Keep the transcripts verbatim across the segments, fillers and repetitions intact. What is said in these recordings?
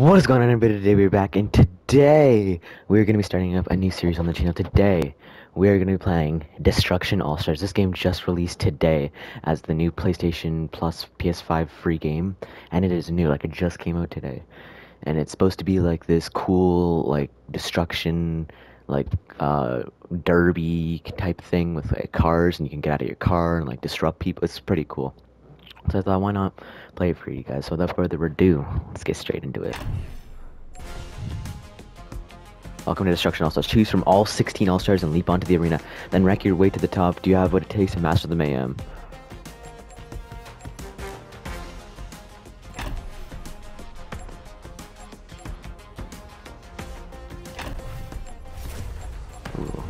What is going on, everybody? Today we're back, and today we're going to be starting up a new series on the channel. Today we are going to be playing Destruction All Stars. This game just released today as the new PlayStation Plus P S five free game, and it is new. Like, it just came out today, and it's supposed to be like this cool, like, destruction, like, uh, derby type thing with like cars, and you can get out of your car and like disrupt people. It's pretty cool. So I thought, why not play it for you guys? So without further ado, let's get straight into it. Welcome to Destruction All-Stars. Choose from all sixteen All-Stars and leap onto the arena. Then wreck your way to the top. Do you have what it takes to master the mayhem? Ooh.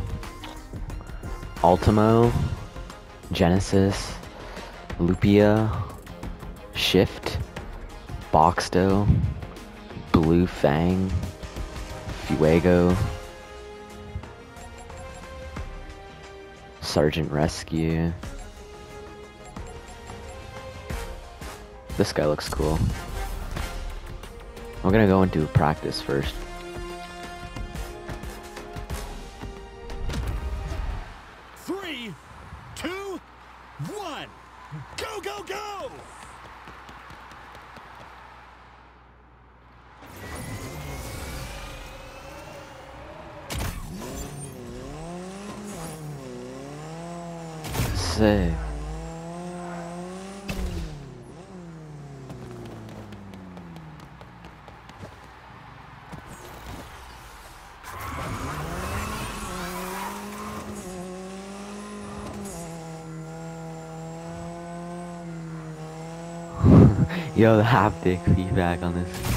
Ultimo, Genesis, Lupia, Shift, Boxto, Blue Fang, Fuego, Sergeant Rescue. This guy looks cool. I'm gonna go into practice first. Three, two, one, go, go, go! Sick. Yo, the haptic feedback on this.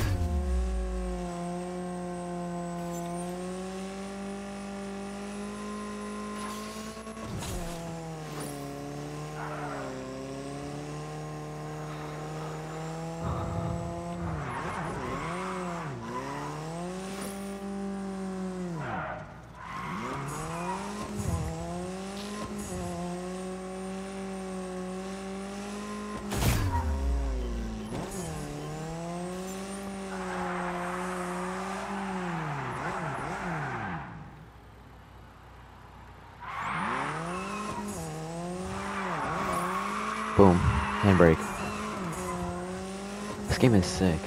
Boom. Handbrake. This game is sick.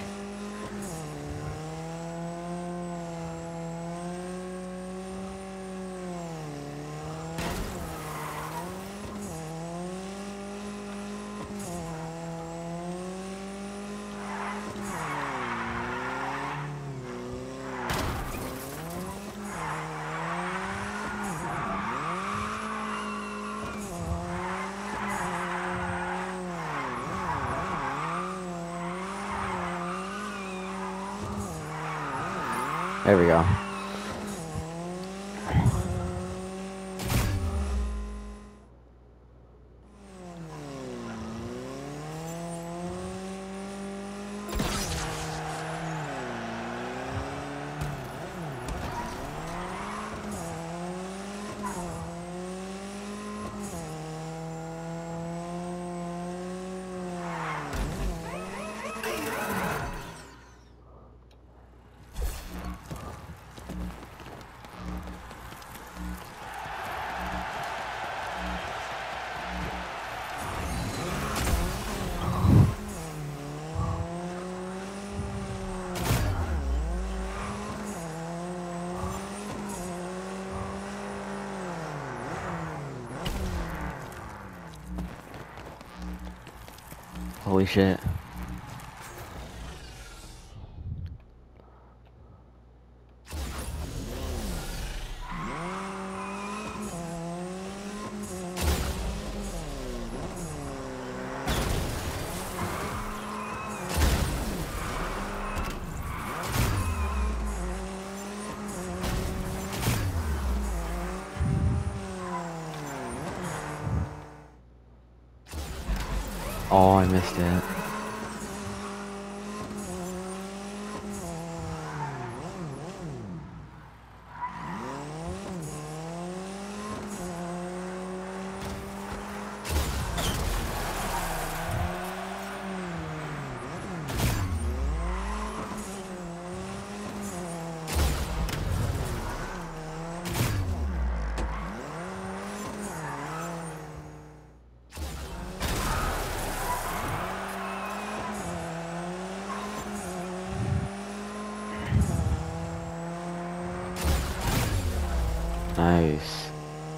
There we go. Holy shit. Oh, I missed it. Nice.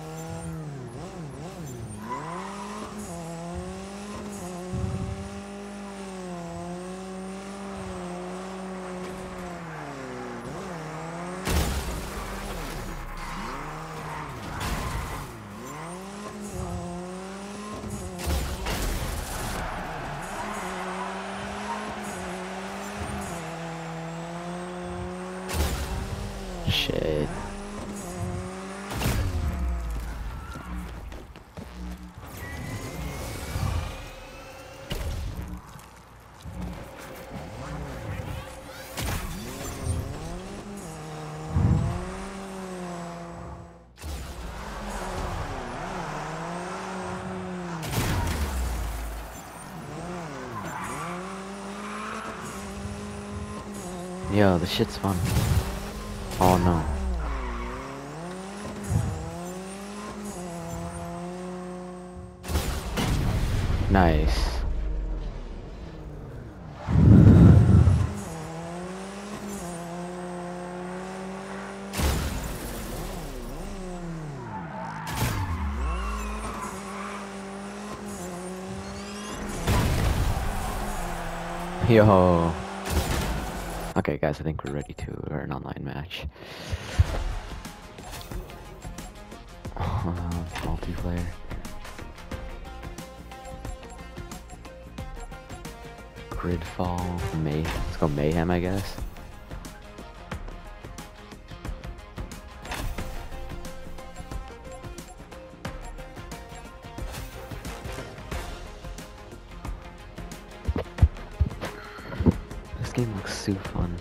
Shit. Yo, this shit's fun. Oh no. Nice. Yo. Okay, guys, I think we're ready to or an online match. Uh, multiplayer. Gridfall. May. Let's go Mayhem, I guess. This game looks so fun.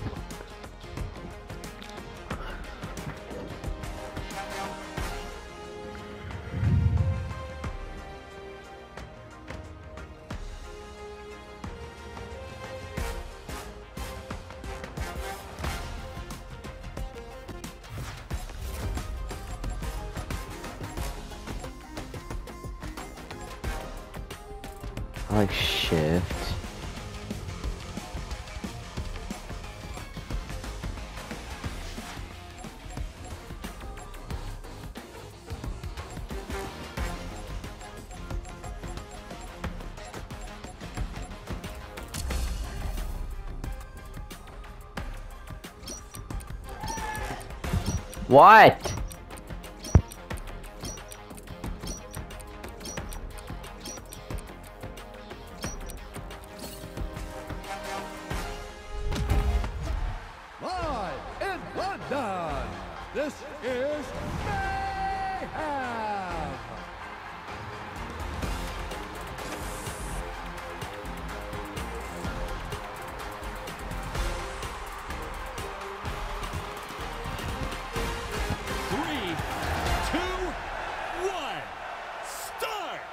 I like shift. What? Live in London, this is Mayhem! Three, two, one, start!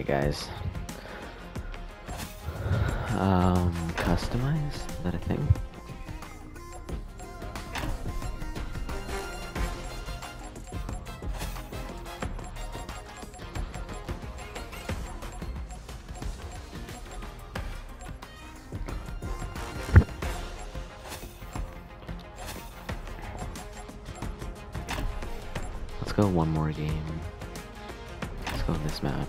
Alright, guys. Um, customize? Is that a thing? Let's go one more game. Let's go this map.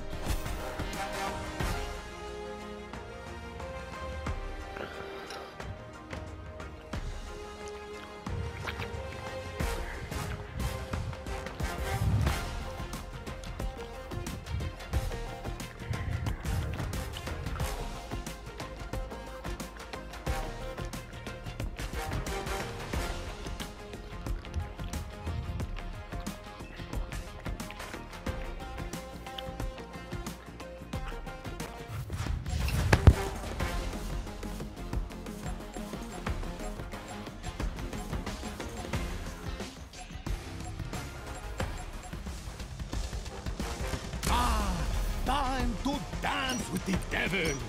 Time to dance with the devil!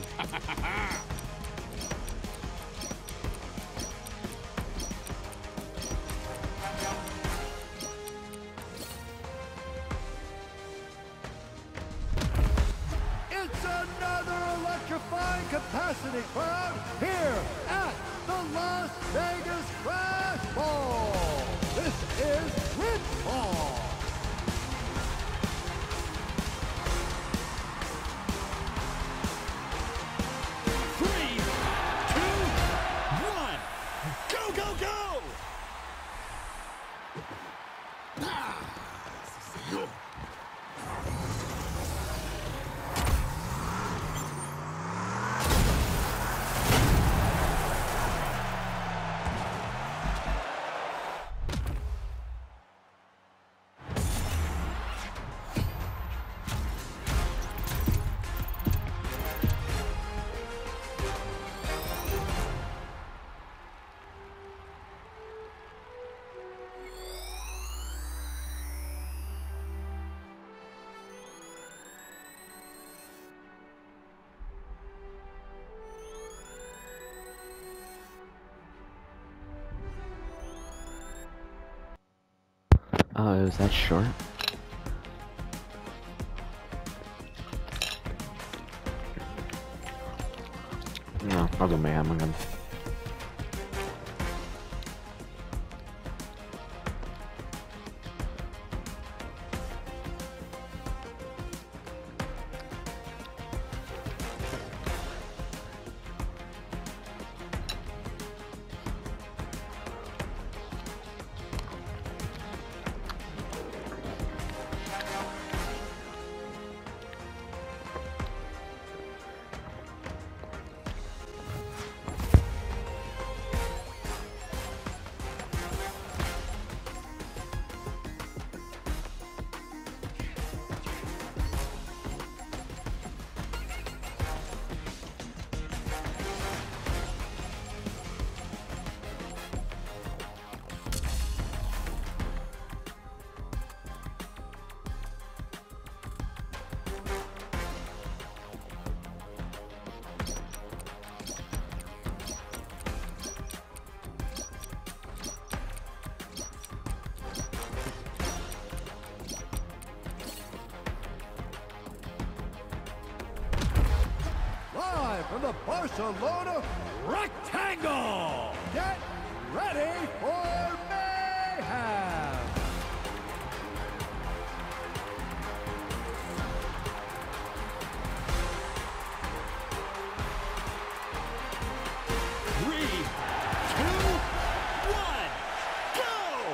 It's another electrifying capacity crowd here at the Las Vegas Crash Ball! This is Ridge Ball! Oh, it was that short? No, I'll go Mayhem again. From the Barcelona Rectangle! Get ready for mayhem! Three, two, one, go!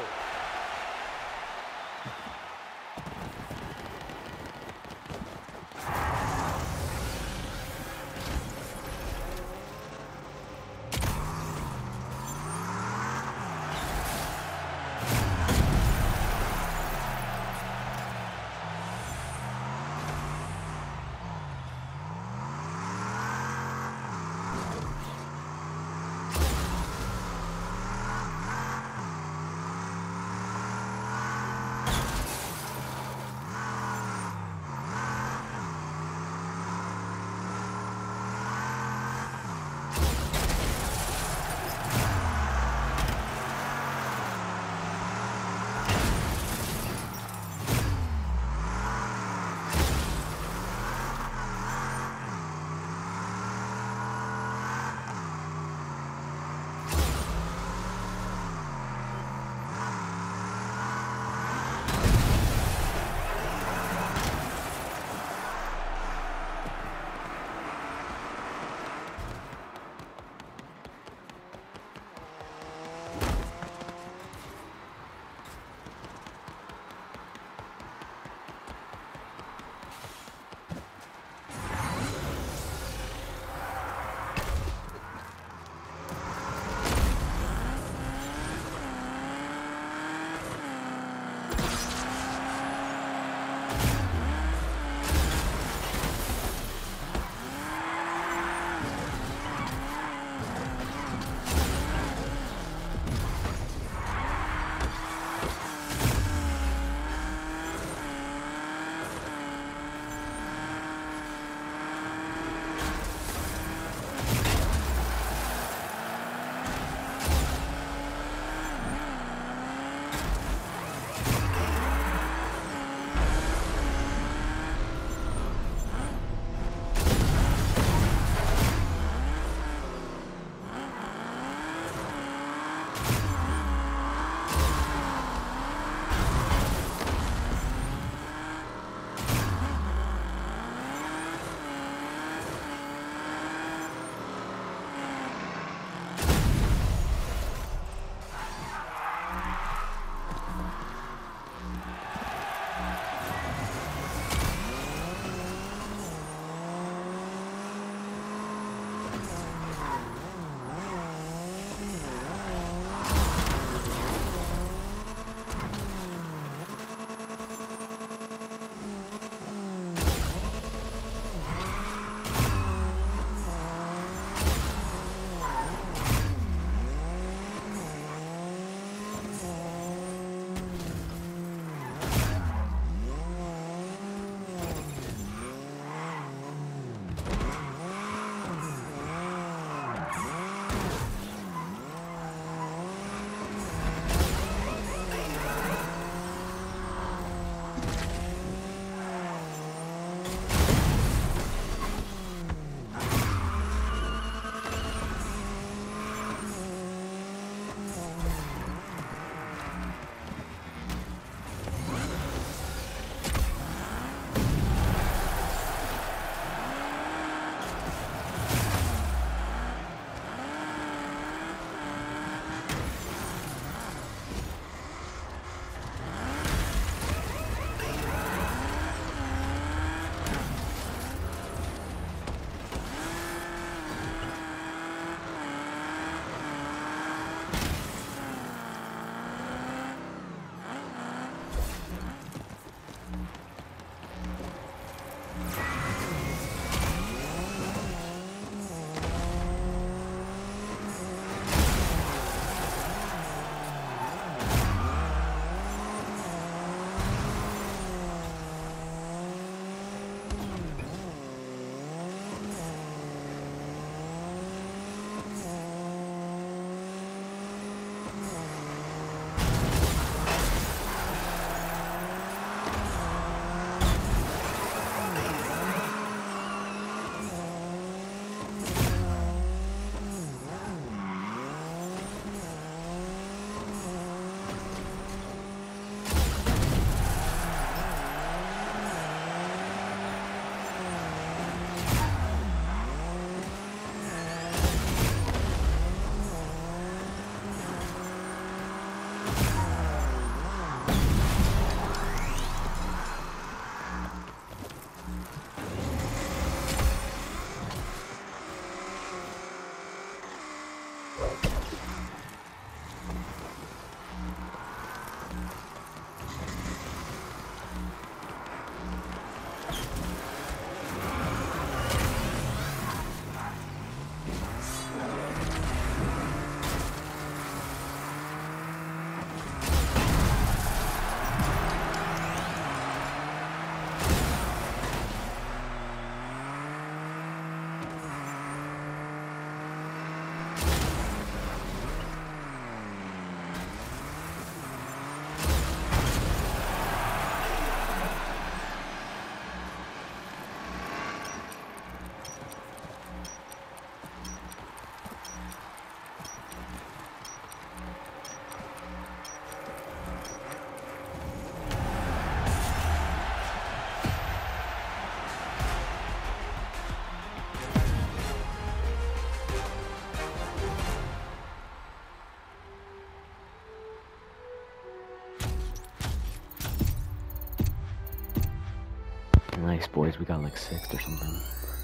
Nice, boys. We got like sixth or something.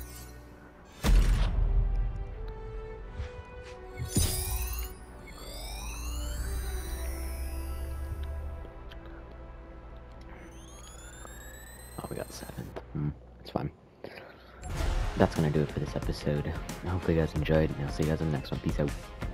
Oh, we got seventh. Hmm, it's fine. That's gonna do it for this episode. I hope you guys enjoyed, and I'll see you guys in the next one. Peace out.